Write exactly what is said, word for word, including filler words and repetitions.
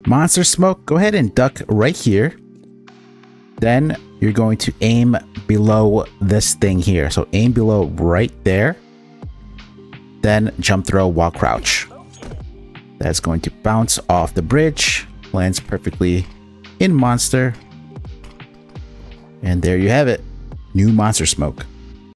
Monster smoke, go ahead and duck right here. Then you're going to aim below this thing here. So aim below right there. Then jump throw while crouch. That's going to bounce off the bridge. Lands perfectly in monster. And there you have it. New monster smoke.